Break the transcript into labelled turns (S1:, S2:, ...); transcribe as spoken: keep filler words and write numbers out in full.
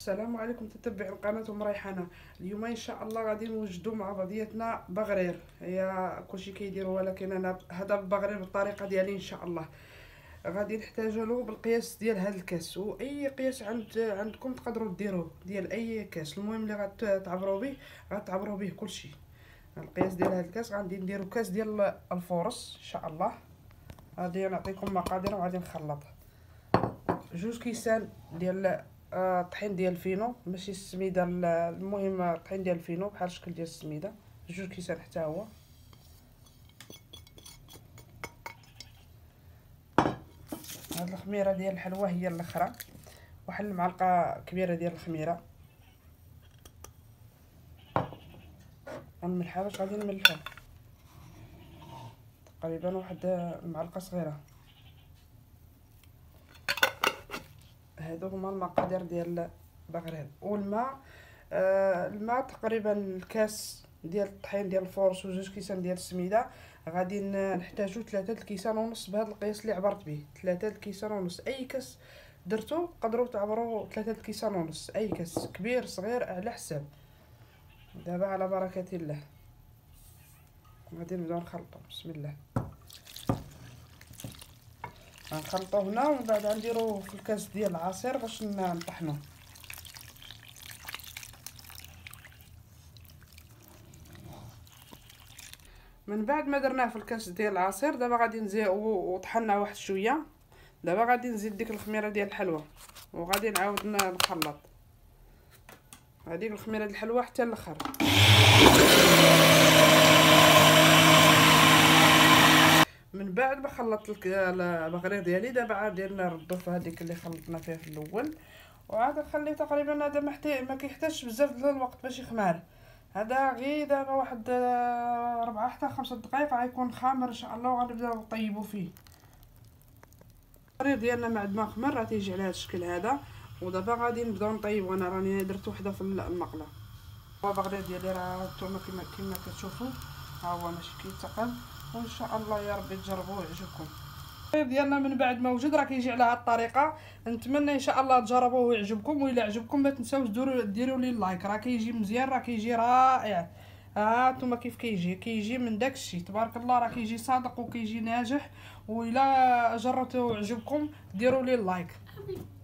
S1: السلام عليكم تتبع القناه ام ريحانه. اليوم ان شاء الله غادي نوجدوا مع بعضياتنا بغرير. هي كلشي كيديروا ولكن انا هذا البغرير بالطريقه ديالي ان شاء الله. غادي نحتاجوا له بالقياس ديال هذا الكاس، واي قياس عند عندكم تقدروا ديروه ديال اي كاس. المهم اللي غتعبروا به غتعبروا به كلشي. القياس ديال هذا الكاس غادي نديروا كاس ديال الفورص ان شاء الله. غادي نعطيكم مقادير وغادي نخلط جوج كيسان ديال الطحين ديال الفينو، ماشي السميده. المهم الطحين ديال الفينو بحال الشكل ديال السميده، جوج كيسان حتى هو. هاد الخميره ديال الحلوى هي الاخرى، واحد المعلقه كبيره ديال الخميره. الملحه باش غادي نملحو تقريبا واحد المعلقه صغيره. هادو هما المقادير ديال البغرير. والماء آه الماء تقريبا الكاس ديال الطحين ديال الفورس وجوج كيسان ديال السميده. غادي نحتاجو ثلاثة الكيسان ونص بهذا القياس اللي عبرت به. ثلاثة الكيسان ونص، اي كاس درتو تقدروا تعبروا ثلاثة الكيسان ونص، اي كاس كبير صغير على حساب. دابا على بركه الله غادي نبداو نخلطو. بسم الله. غنخلطو هنا ومن بعد غنديرو في الكاس ديال العصير باش نطحنوه. من بعد ما درناه في الكاس ديال العصير، دابا غادي نزيد وطحنا واحد شويه. دابا غادي نزيد ديك الخميره ديال الحلوى وغادي نعاود نخلط هذيك الخميره ديال الحلوى حتى الاخر. من بعد ما خلطت البغرير ديالي، دابا عاد نردو في هذيك اللي خلطنا فيها في الاول، وعاد نخليه تقريبا. هذا ما كيحتاجش بزاف ديال الوقت باش يخمر. هذا غير دابا واحد ربعة حتى خمسة دقائق غيكون خامر ان شاء الله، وغنبداو نطيبو فيه. البغرير ديالنا بعد ما خمر راه تيجي على هذا الشكل هذا. ودابا غادي نبداو نطيبو. انا راني درت وحده في المقله. هو البغرير ديالي راه نتوما كما كما كتشوفوا، ها هو ماشي كيتقل. وان شاء الله يا ربي تجربوه ويعجبكم. البغرير ديالنا من بعد ما وجد راه كيجي على هذه الطريقه. نتمنى ان شاء الله تجربوه ويعجبكم. والا عجبكم ما تنساوش ديروا ديروا لي لايك. راه كيجي مزيان، راه كيجي رائع. ها انتما كيف كيجي كيجي من داكشي تبارك الله. راه كيجي صادق وكيجي ناجح. والا جربتوه وعجبكم ديروا لي لايك.